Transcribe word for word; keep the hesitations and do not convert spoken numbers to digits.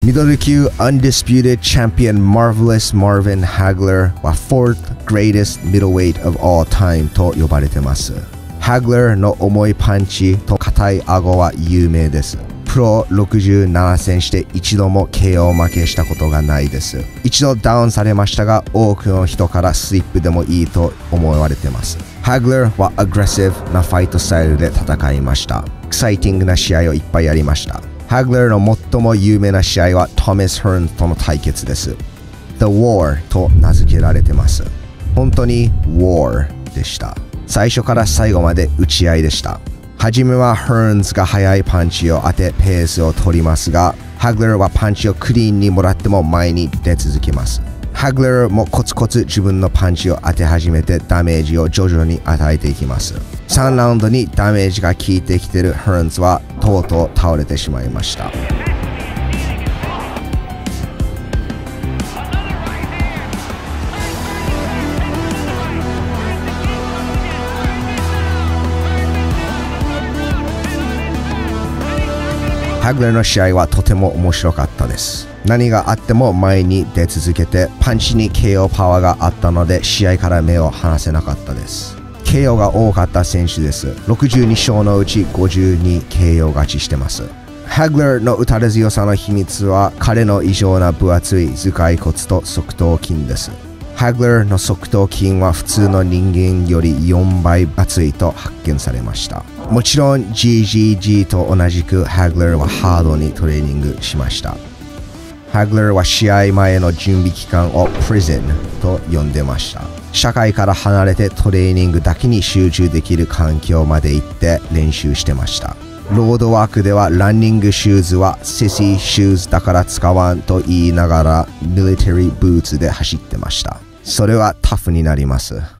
ミドル級 Undisputed Champion Marvelous Marvin Hagler は fourth greatest middleweight of all time と呼ばれてます。ハグラーの重いパンチと硬い顎は有名です。プロろくじゅうなな戦して一度も ケーオー 負けしたことがないです。一度ダウンされましたが、多くの人からスリップでもいいと思われてます。ハグラーはアグレッシブなファイトスタイルで戦いました。エキサイティングな試合をいっぱいやりました。ハグラーの最も有名な試合はトーマス・ハーンズとの対決です。The War と名付けられてます。本当に War でした。最初から最後まで打ち合いでした。はじめはハーンズが速いパンチを当てペースを取りますが、ハグラーはパンチをクリーンにもらっても前に出続けます。ハグラーもコツコツ自分のパンチを当て始めてダメージを徐々に与えていきます。さんラウンドにダメージが効いてきているハーンズはとうとう倒れてしまいました。ハグラーの試合はとても面白かったです。何があっても前に出続けて、パンチに ケーオー パワーがあったので試合から目を離せなかったです。ケーオー が多かった選手です。ろくじゅうに勝のうちごじゅうに ケーオー 勝ちしてます。ハグラーの打たれ強さの秘密は彼の異常な分厚い頭蓋骨と側頭筋です。ハグラーの側頭筋は普通の人間よりよんばい厚いと発見されました。もちろん ジージージー と同じくハグラーはハードにトレーニングしました。ハグラーは試合前の準備期間をプリズンと呼んでました。社会から離れてトレーニングだけに集中できる環境まで行って練習してました。ロードワークではランニングシューズはシシシューズだから使わんと言いながらミリタリーブーツで走ってました。それはタフになります。